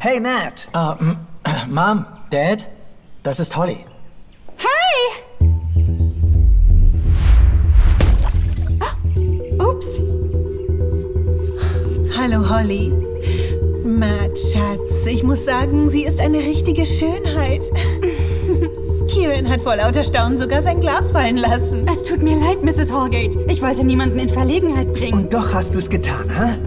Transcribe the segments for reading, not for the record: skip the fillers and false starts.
Hey, Matt. Mom, Dad, das ist Holly. Hi! Oh, ups. Hallo, Holly. Matt, Schatz, ich muss sagen, sie ist eine richtige Schönheit. Kieran hat vor lauter Staunen sogar sein Glas fallen lassen. Es tut mir leid, Mrs. Holgate. Ich wollte niemanden in Verlegenheit bringen. Und doch hast du es getan, hä?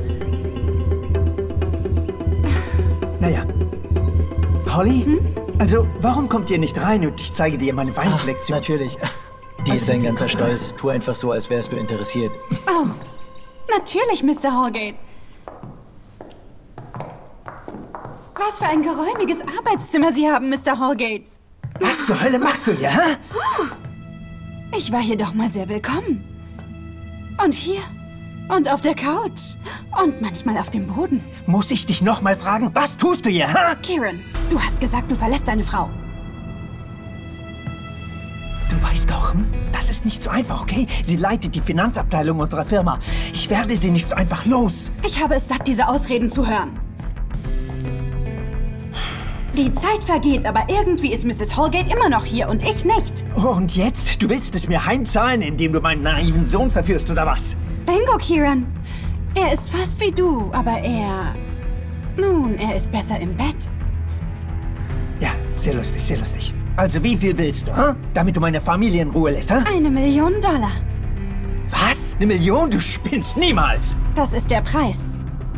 Naja. Holly? Also, warum kommt ihr nicht rein und ich zeige dir meine Weinkollektion? Natürlich. Die ist sein ganzer Stolz. Tu einfach so, als wärst du interessiert. Oh, natürlich, Mr. Holgate. Was für ein geräumiges Arbeitszimmer Sie haben, Mr. Holgate. Was zur Hölle machst du hier, hä? Ich war hier doch mal sehr willkommen. Und hier. Und auf der Couch. Und manchmal auf dem Boden. Muss ich dich noch mal fragen, was tust du hier, hä? Kieran, du hast gesagt, du verlässt deine Frau. Du weißt doch, das ist nicht so einfach, okay? Sie leitet die Finanzabteilung unserer Firma. Ich werde sie nicht so einfach los. Ich habe es satt, diese Ausreden zu hören. Die Zeit vergeht, aber irgendwie ist Mrs. Holgate immer noch hier und ich nicht. Und jetzt? Du willst es mir heimzahlen, indem du meinen naiven Sohn verführst, oder was? Bingo, Kieran. Er ist fast wie du, aber er... Nun, er ist besser im Bett. Ja, sehr lustig, sehr lustig. Also wie viel willst du, hä? Damit du meine Familie in Ruhe lässt, hä? $1 Million. Was? 1 Million? Du spinnst niemals! Das ist der Preis.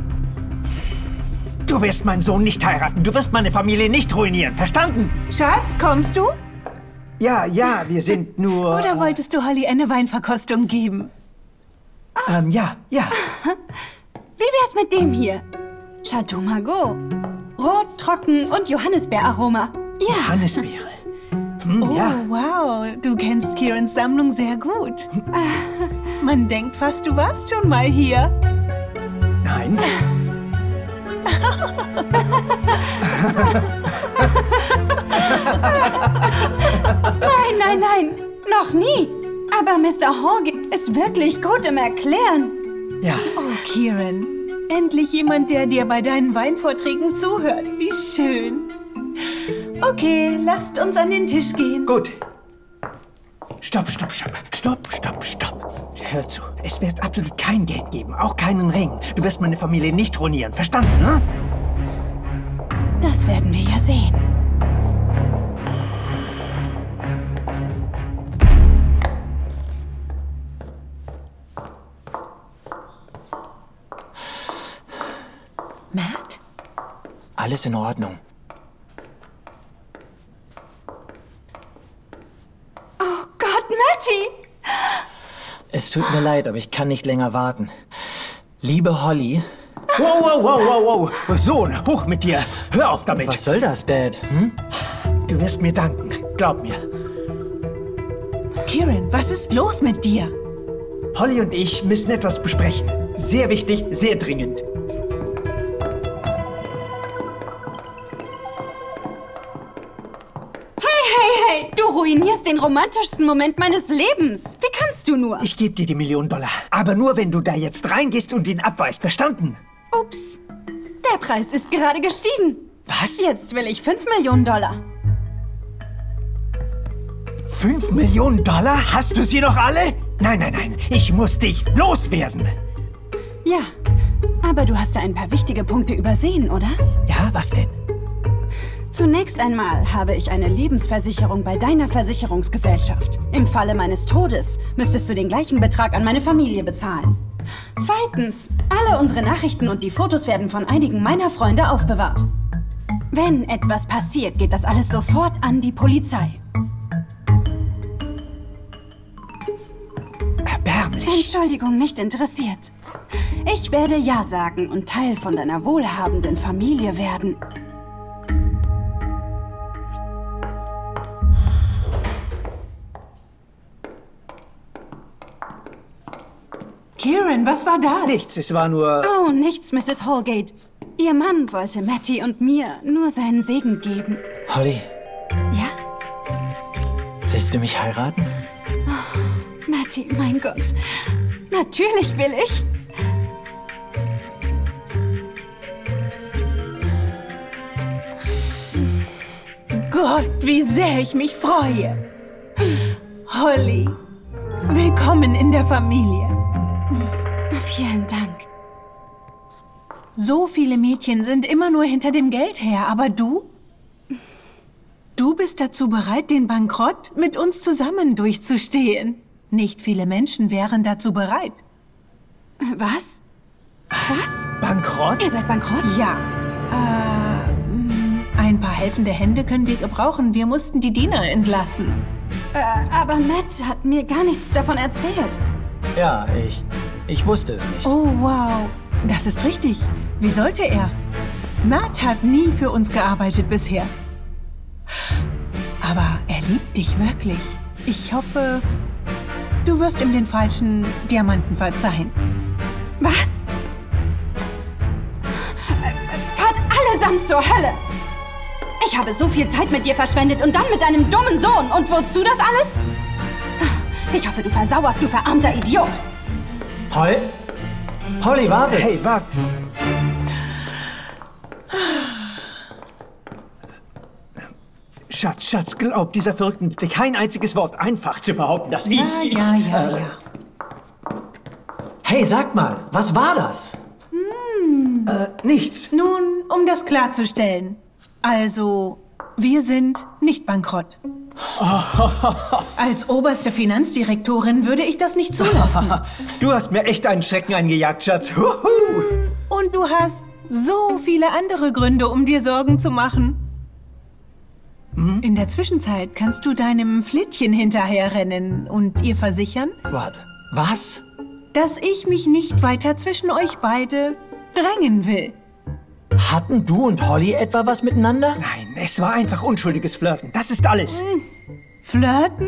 Du wirst meinen Sohn nicht heiraten. Du wirst meine Familie nicht ruinieren. Verstanden? Schatz, kommst du? Ja, wir sind nur... Oder wolltest du Holly eine Weinverkostung geben? Ja. Wie wär's mit dem hier? Chateau Margaux. Rot, trocken und Johannisbeeraroma. Ja. Johannisbeere. Oh, Ja. wow. Du kennst Kierans Sammlung sehr gut. Man denkt fast, du warst schon mal hier. Nein. Nein. Noch nie. Aber Mr. Holgate ist wirklich gut im Erklären. Ja. Oh, Kieran. Endlich jemand, der dir bei deinen Weinvorträgen zuhört. Wie schön. Okay, lasst uns an den Tisch gehen. Gut. Stopp. Hör zu. Es wird absolut kein Geld geben. Auch keinen Ring. Du wirst meine Familie nicht ruinieren. Verstanden, ne? Das werden wir ja sehen. Matt? Alles in Ordnung. Oh Gott, Matty! Es tut mir leid, aber ich kann nicht länger warten. Liebe Holly... Wow. Sohn, hoch mit dir. Hör auf damit. Was soll das, Dad? Du wirst mir danken. Glaub mir. Kieran, was ist los mit dir? Holly und ich müssen etwas besprechen. Sehr wichtig, sehr dringend. Hey, du ruinierst den romantischsten Moment meines Lebens. Wie kannst du nur? Ich gebe dir die $1 Million. Aber nur, wenn du da jetzt reingehst und ihn abweist. Verstanden? Ups. Der Preis ist gerade gestiegen. Was? Jetzt will ich $5 Millionen. $5 Millionen? Hast du sie noch alle? Nein. Ich muss dich loswerden. Ja, aber du hast da ein paar wichtige Punkte übersehen, oder? Ja, was denn? Zunächst einmal habe ich eine Lebensversicherung bei deiner Versicherungsgesellschaft. Im Falle meines Todes müsstest du den gleichen Betrag an meine Familie bezahlen. Zweitens, alle unsere Nachrichten und die Fotos werden von einigen meiner Freunde aufbewahrt. Wenn etwas passiert, geht das alles sofort an die Polizei. Erbärmlich. Entschuldigung, nicht interessiert. Ich werde Ja sagen und Teil von deiner wohlhabenden Familie werden. Kieran, was war das? Nichts, es war nur... Oh, nichts, Mrs. Holgate. Ihr Mann wollte Matty und mir nur seinen Segen geben. Holly, Ja? willst du mich heiraten? Matty, mein Gott. Natürlich will ich. Gott, wie sehr ich mich freue. Holly, willkommen in der Familie. Vielen Dank. So viele Mädchen sind immer nur hinter dem Geld her, aber du? Du bist dazu bereit, den Bankrott mit uns zusammen durchzustehen. Nicht viele Menschen wären dazu bereit. Was? Was? Bankrott? Ihr seid bankrott? Ja. Ein paar helfende Hände können wir gebrauchen. Wir mussten die Diener entlassen. Aber Matt hat mir gar nichts davon erzählt. Ja, ich wusste es nicht. Oh, wow. Das ist richtig. Wie sollte er? Matt hat nie für uns gearbeitet bisher. Aber er liebt dich wirklich. Ich hoffe, du wirst ihm den falschen Diamanten verzeihen. Was? Fahrt allesamt zur Hölle! Ich habe so viel Zeit mit dir verschwendet und dann mit deinem dummen Sohn. Und wozu das alles? Ich hoffe, du versauerst, du verarmter Idiot. Holly, warte. Hey, warte. Schatz, glaub dieser Verrückten bitte kein einziges Wort. Einfach zu behaupten, dass ich... Ja. Hey, sag mal, was war das? Nichts. Nun, um das klarzustellen. Also, wir sind nicht bankrott. Als oberste Finanzdirektorin würde ich das nicht zulassen. Du hast mir echt einen Schrecken eingejagt, Schatz. Huhu. Und du hast so viele andere Gründe, um dir Sorgen zu machen. In der Zwischenzeit kannst du deinem Flittchen hinterherrennen und ihr versichern, Warte, was? dass ich mich nicht weiter zwischen euch beide drängen will. Hatten du und Holly etwa was miteinander? Nein, es war einfach unschuldiges Flirten. Das ist alles. Flirten?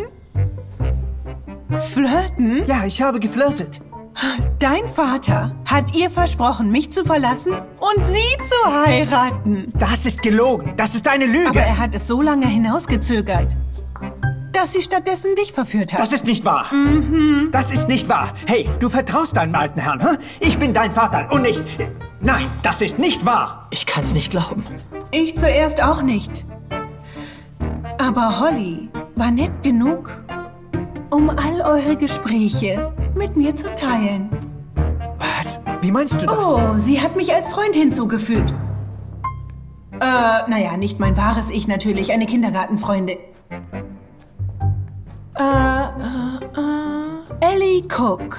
Flirten? Ja, ich habe geflirtet. Dein Vater hat ihr versprochen, mich zu verlassen und sie zu heiraten. Das ist gelogen. Das ist eine Lüge. Aber er hat es so lange hinausgezögert, dass sie stattdessen dich verführt hat. Das ist nicht wahr. Das ist nicht wahr. Hey, du vertraust deinem alten Herrn, hä? Ich bin dein Vater und nicht... Nein, das ist nicht wahr. Ich kann's nicht glauben. Ich zuerst auch nicht. Aber Holly war nett genug, um all eure Gespräche mit mir zu teilen. Was? Wie meinst du das? Oh, sie hat mich als Freund hinzugefügt. Naja, nicht mein wahres Ich natürlich, eine Kindergartenfreundin. Ellie Cook.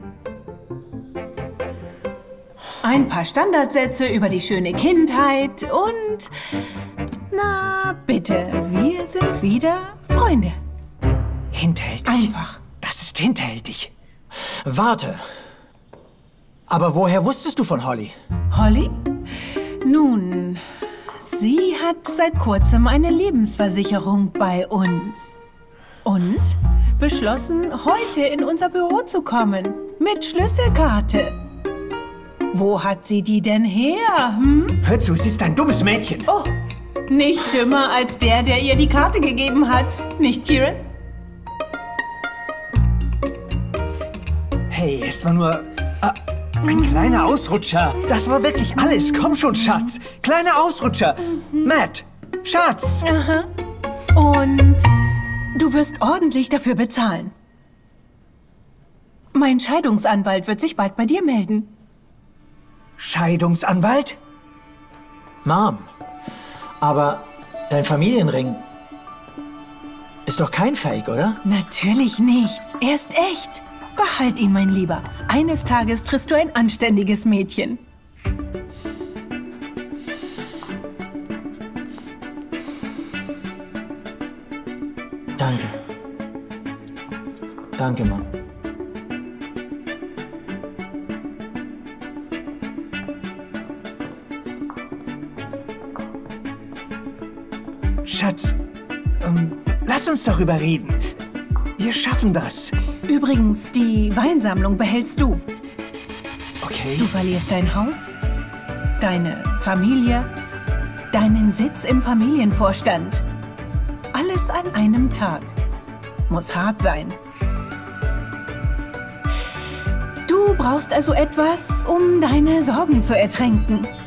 Ein paar Standardsätze über die schöne Kindheit und... Na, bitte, wir sind wieder Freunde. Hinterhältig. Einfach. Das ist hinterhältig. Warte. Aber woher wusstest du von Holly? Holly? Nun, sie hat seit kurzem eine Lebensversicherung bei uns. Und beschlossen, heute in unser Büro zu kommen. Mit Schlüsselkarte. Wo hat sie die denn her, Hör zu, sie ist ein dummes Mädchen. Oh, nicht dümmer als der ihr die Karte gegeben hat. Nicht, Kieran? Hey, es war nur... ein kleiner Ausrutscher. Das war wirklich alles. Komm schon, Schatz. Kleiner Ausrutscher. Matt, Schatz. Aha. Und du wirst ordentlich dafür bezahlen. Mein Scheidungsanwalt wird sich bald bei dir melden. Scheidungsanwalt? Mom, aber dein Familienring ist doch kein Fake, oder? Natürlich nicht. Er ist echt. Behalt ihn, mein Lieber. Eines Tages triffst du ein anständiges Mädchen. Danke. Danke, Mom. Schatz, lass uns darüber reden. Wir schaffen das. Übrigens, die Weinsammlung behältst du. Okay. Du verlierst dein Haus, deine Familie, deinen Sitz im Familienvorstand. Alles an einem Tag. Muss hart sein. Du brauchst also etwas, um deine Sorgen zu ertränken.